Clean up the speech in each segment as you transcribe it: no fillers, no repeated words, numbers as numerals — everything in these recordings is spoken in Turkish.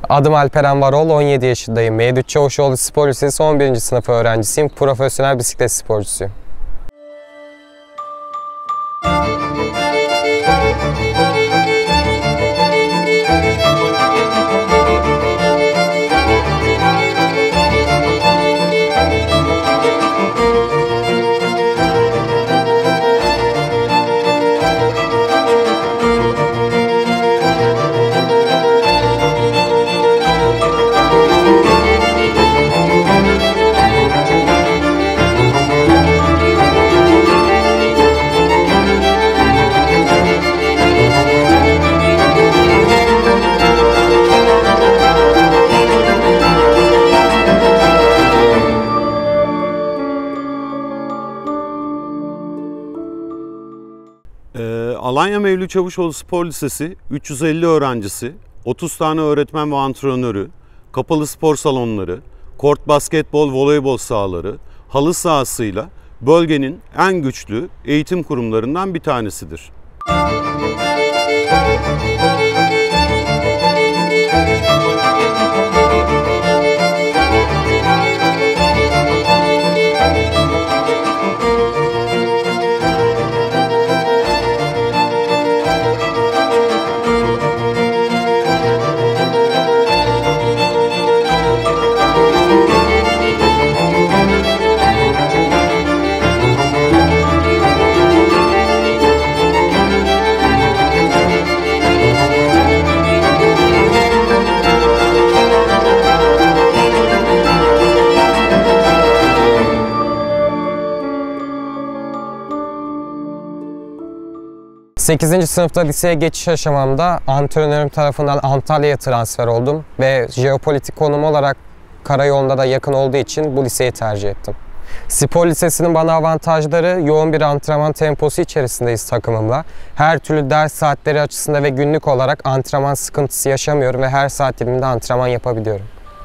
Adım Alperen Varol, 17 yaşındayım. Mevlüt Çavuşoğlu Spor Lisesi 11. sınıf öğrencisiyim. Profesyonel bisiklet sporcusuyum. Alanya Mevlüt Çavuşoğlu Spor Lisesi 350 öğrencisi, 30 tane öğretmen ve antrenörü, kapalı spor salonları, kort basketbol, voleybol sahaları, halı sahasıyla bölgenin en güçlü eğitim kurumlarından bir tanesidir. Sekizinci sınıfta liseye geçiş aşamamda antrenörüm tarafından Antalya'ya transfer oldum ve jeopolitik konum olarak karayolunda da yakın olduğu için bu liseyi tercih ettim. Spor lisesinin bana avantajları: yoğun bir antrenman temposu içerisindeyiz takımımla. Her türlü ders saatleri açısında ve günlük olarak antrenman sıkıntısı yaşamıyorum ve her saat diliminde antrenman yapabiliyorum.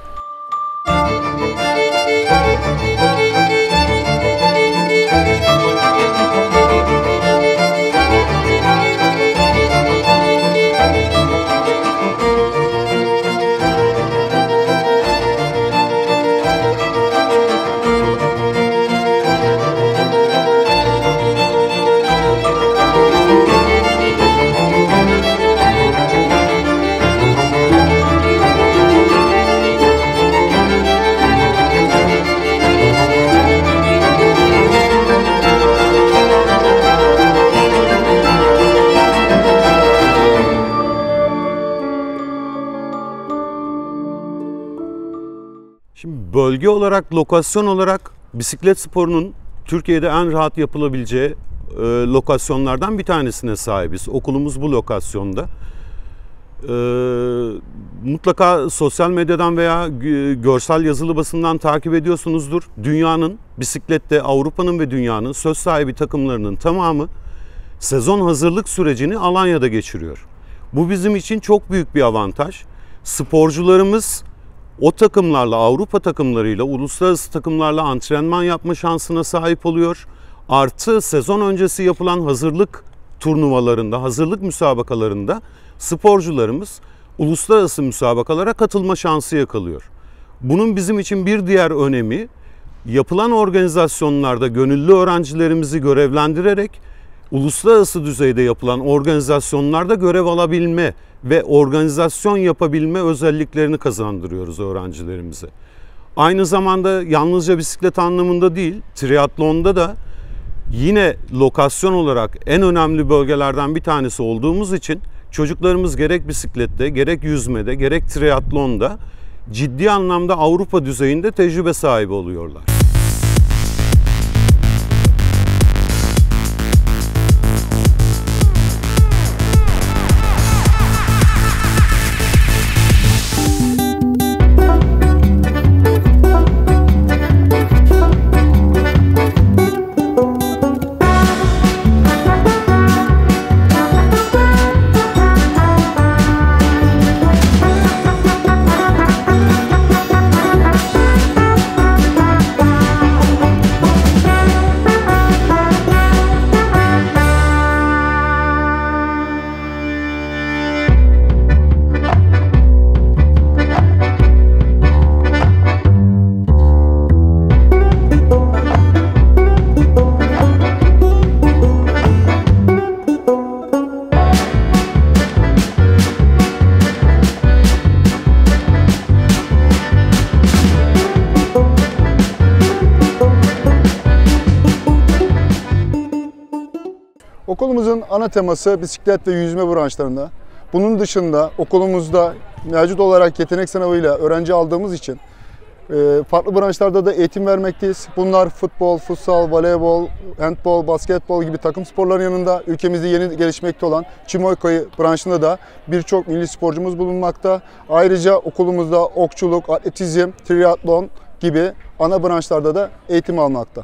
Şimdi bölge olarak, lokasyon olarak bisiklet sporunun Türkiye'de en rahat yapılabileceği lokasyonlardan bir tanesine sahibiz. Okulumuz bu lokasyonda. Mutlaka sosyal medyadan veya görsel yazılı basından takip ediyorsunuzdur. Dünyanın, bisiklette Avrupa'nın ve dünyanın söz sahibi takımlarının tamamı sezon hazırlık sürecini Alanya'da geçiriyor. Bu bizim için çok büyük bir avantaj. Sporcularımız o takımlarla, Avrupa takımlarıyla, uluslararası takımlarla antrenman yapma şansına sahip oluyor. Artı sezon öncesi yapılan hazırlık turnuvalarında, hazırlık müsabakalarında sporcularımız uluslararası müsabakalara katılma şansı yakalıyor. Bunun bizim için bir diğer önemi, yapılan organizasyonlarda gönüllü öğrencilerimizi görevlendirerek uluslararası düzeyde yapılan organizasyonlarda görev alabilme ve organizasyon yapabilme özelliklerini kazandırıyoruz öğrencilerimize. Aynı zamanda yalnızca bisiklet anlamında değil, triatlonda da yine lokasyon olarak en önemli bölgelerden bir tanesi olduğumuz için çocuklarımız gerek bisiklette, gerek yüzmede, gerek triatlonda ciddi anlamda Avrupa düzeyinde tecrübe sahibi oluyorlar. Okulumuzun ana teması bisiklet ve yüzme branşlarında. Bunun dışında okulumuzda mevcut olarak yetenek sınavıyla öğrenci aldığımız için farklı branşlarda da eğitim vermekteyiz. Bunlar futbol, futsal, voleybol, handbol, basketbol gibi takım sporların yanında ülkemizde yeni gelişmekte olan Çimoy-Koy branşında da birçok milli sporcumuz bulunmakta. Ayrıca okulumuzda okçuluk, atletizm, triatlon gibi ana branşlarda da eğitim almakta.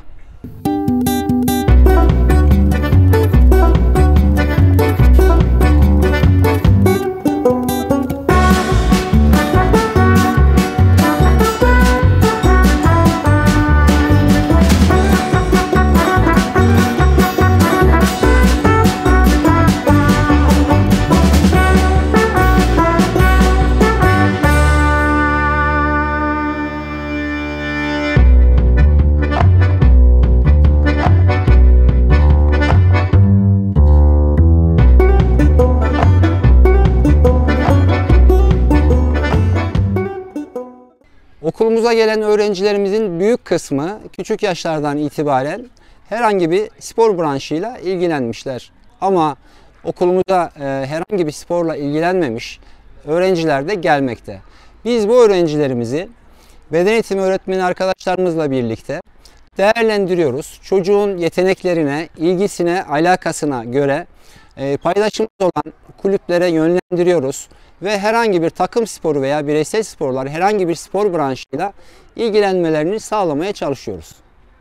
Okulumuza gelen öğrencilerimizin büyük kısmı küçük yaşlardan itibaren herhangi bir spor branşıyla ilgilenmişler. Ama okulumuza herhangi bir sporla ilgilenmemiş öğrenciler de gelmekte. Biz bu öğrencilerimizi beden eğitimi öğretmeni arkadaşlarımızla birlikte değerlendiriyoruz. Çocuğun yeteneklerine, ilgisine, alakasına göre paylaşımımız olan kulüplere yönlendiriyoruz ve herhangi bir takım sporu veya bireysel sporlar, herhangi bir spor branşıyla ilgilenmelerini sağlamaya çalışıyoruz.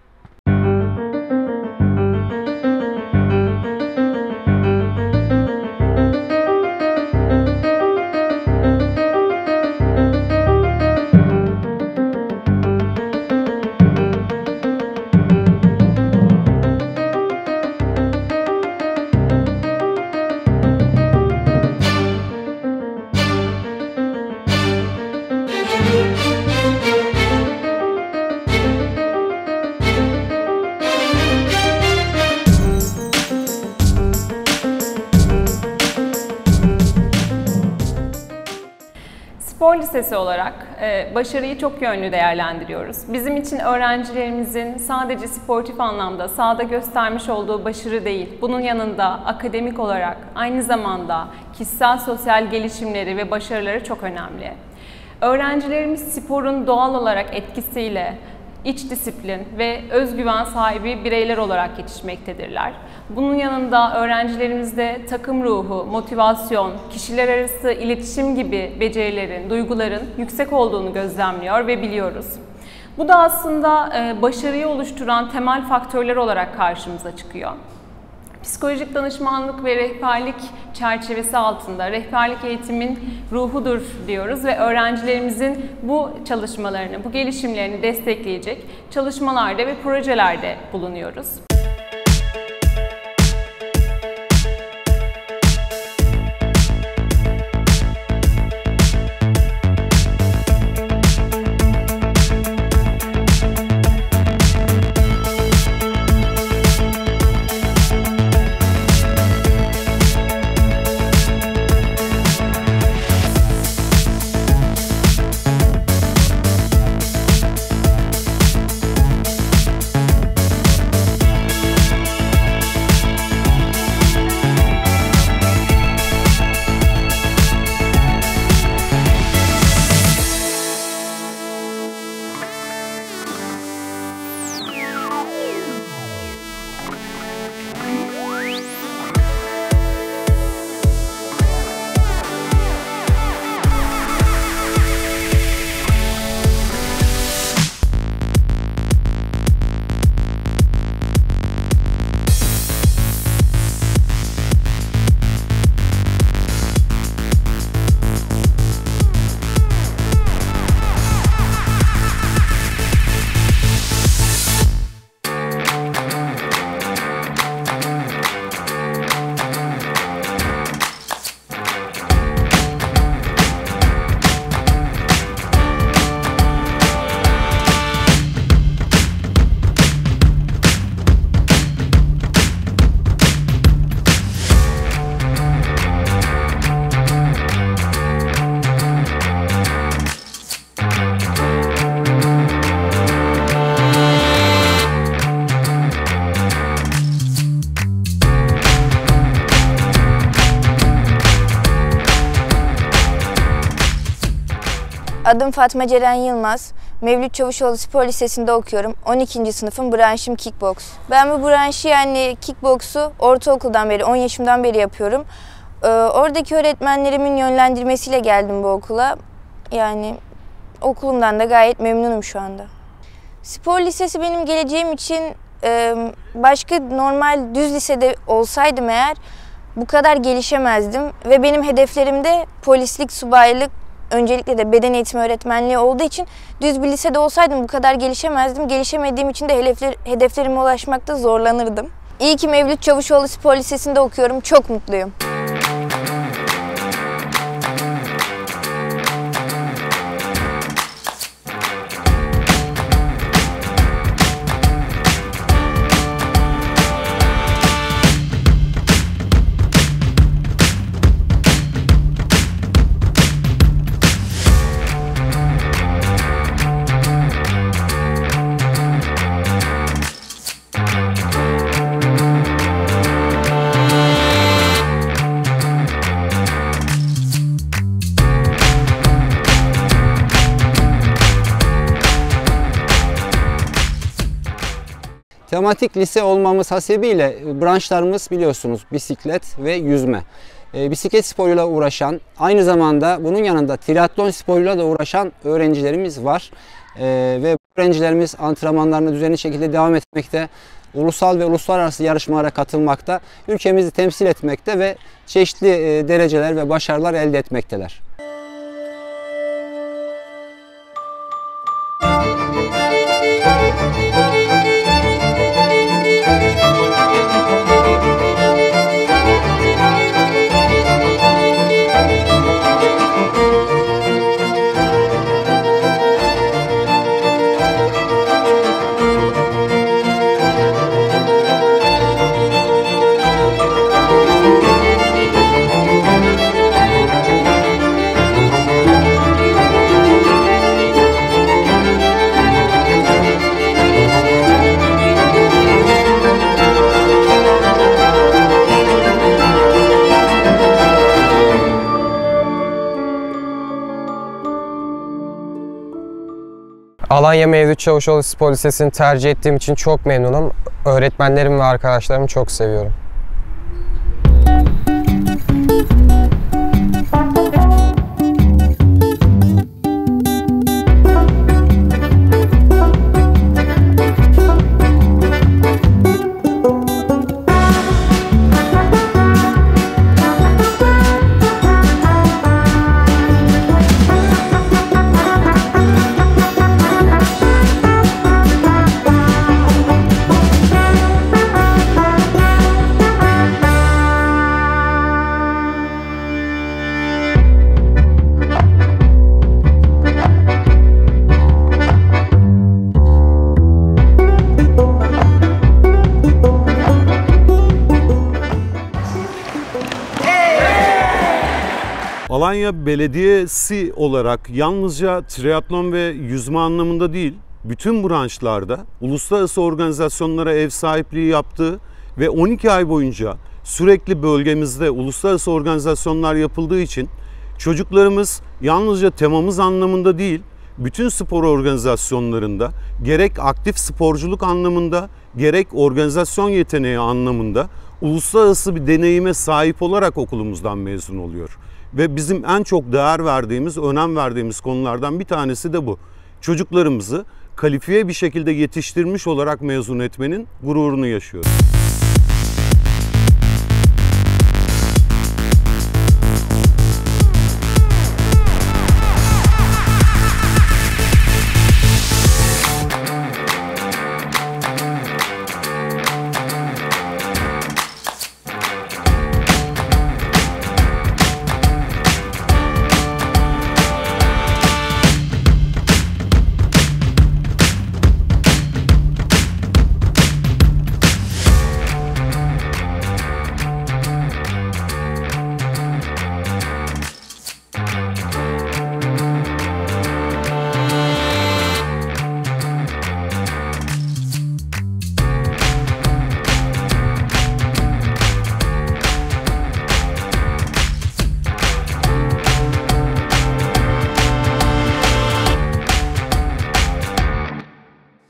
Spor lisesi olarak başarıyı çok yönlü değerlendiriyoruz. Bizim için öğrencilerimizin sadece sportif anlamda sahada göstermiş olduğu başarı değil, bunun yanında akademik olarak aynı zamanda kişisel sosyal gelişimleri ve başarıları çok önemli. Öğrencilerimiz sporun doğal olarak etkisiyle iç disiplin ve özgüven sahibi bireyler olarak yetişmektedirler. Bunun yanında öğrencilerimizde takım ruhu, motivasyon, kişiler arası iletişim gibi becerilerin, duyguların yüksek olduğunu gözlemliyor ve biliyoruz. Bu da aslında başarıyı oluşturan temel faktörler olarak karşımıza çıkıyor. Psikolojik danışmanlık ve rehberlik çerçevesi altında rehberlik eğitimin ruhudur diyoruz ve öğrencilerimizin bu çalışmalarını, bu gelişimlerini destekleyecek çalışmalarda ve projelerde bulunuyoruz. Adım Fatma Ceren Yılmaz. Mevlüt Çavuşoğlu Spor Lisesi'nde okuyorum. 12. sınıfım, branşım kickbox. Ben bu branşı yani kickboksu ortaokuldan beri, 10 yaşımdan beri yapıyorum. Oradaki öğretmenlerimin yönlendirmesiyle geldim bu okula. Yani okulumdan da gayet memnunum şu anda. Spor lisesi benim geleceğim için başka normal düz lisede olsaydım eğer bu kadar gelişemezdim. Ve benim hedeflerim de polislik, subaylık, öncelikle de beden eğitimi öğretmenliği olduğu için düz bir lisede olsaydım bu kadar gelişemezdim. Gelişemediğim için de hedeflerime ulaşmakta zorlanırdım. İyi ki Mevlüt Çavuşoğlu Spor Lisesi'nde okuyorum. Çok mutluyum. Tematik lise olmamız hasebiyle branşlarımız biliyorsunuz bisiklet ve yüzme. Bisiklet sporuyla uğraşan, aynı zamanda bunun yanında triatlon sporuyla da uğraşan öğrencilerimiz var. Ve bu öğrencilerimiz antrenmanlarını düzenli şekilde devam etmekte, ulusal ve uluslararası yarışmalara katılmakta, ülkemizi temsil etmekte ve çeşitli dereceler ve başarılar elde etmekteler. Alanya Mevlüt Çavuşoğlu Spor Lisesi'ni tercih ettiğim için çok memnunum. Öğretmenlerimi ve arkadaşlarımı çok seviyorum. Alanya Belediyesi olarak yalnızca triatlon ve yüzme anlamında değil, bütün branşlarda uluslararası organizasyonlara ev sahipliği yaptığı ve 12 ay boyunca sürekli bölgemizde uluslararası organizasyonlar yapıldığı için çocuklarımız yalnızca temamız anlamında değil, bütün spor organizasyonlarında gerek aktif sporculuk anlamında gerek organizasyon yeteneği anlamında uluslararası bir deneyime sahip olarak okulumuzdan mezun oluyor. Ve bizim en çok değer verdiğimiz, önem verdiğimiz konulardan bir tanesi de bu. Çocuklarımızı kalifiye bir şekilde yetiştirmiş olarak mezun etmenin gururunu yaşıyoruz.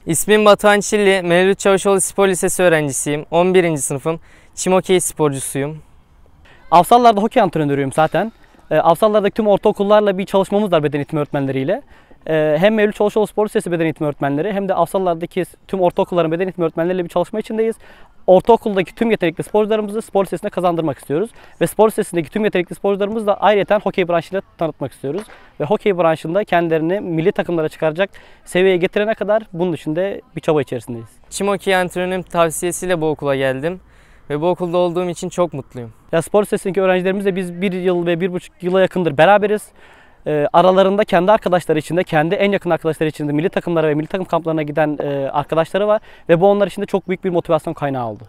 İsmim Batuhan Çilli, Mevlüt Çavuşoğlu Spor Lisesi öğrencisiyim. 11. sınıfım. Çim hokey sporcusuyum. Avsallar'da hokey antrenörüyüm zaten. Avsallar'daki tüm ortaokullarla bir çalışmamız var beden eğitimi öğretmenleriyle. Hem Mevlüt Çavuşoğlu Spor Lisesi beden eğitimi öğretmenleri hem de Avsallar'daki tüm ortaokulların beden eğitimi öğretmenleriyle bir çalışma içindeyiz. Ortaokuldaki tüm yetenekli sporcularımızı spor lisesine kazandırmak istiyoruz. Ve spor lisesindeki tüm yetenekli sporcularımızı da ayrıca hokey branşıyla tanıtmak istiyoruz. Ve hokey branşında kendilerini milli takımlara çıkaracak seviyeye getirene kadar bunun için de bir çaba içerisindeyiz. Çim hokey antrenörüm tavsiyesiyle bu okula geldim. Ve bu okulda olduğum için çok mutluyum. Ya spor lisesindeki öğrencilerimizle biz 1 yıl ve 1,5 yıla yakındır beraberiz. Aralarında kendi arkadaşları içinde, kendi en yakın arkadaşları içinde milli takımlara ve milli takım kamplarına giden arkadaşları var. Ve bu onlar için de çok büyük bir motivasyon kaynağı oldu.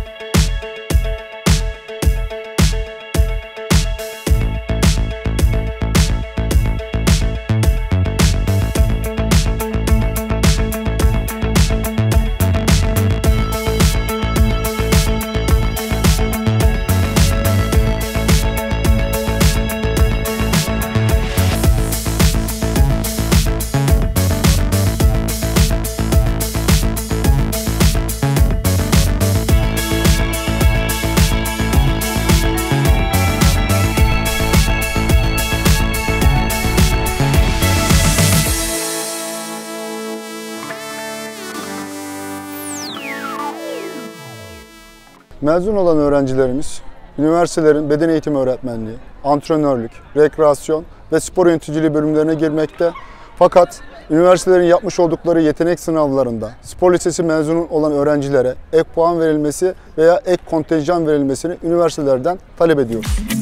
Mezun olan öğrencilerimiz, üniversitelerin beden eğitimi öğretmenliği, antrenörlük, rekreasyon ve spor yöneticiliği bölümlerine girmekte. Fakat üniversitelerin yapmış oldukları yetenek sınavlarında spor lisesi mezunu olan öğrencilere ek puan verilmesi veya ek kontenjan verilmesini üniversitelerden talep ediyoruz.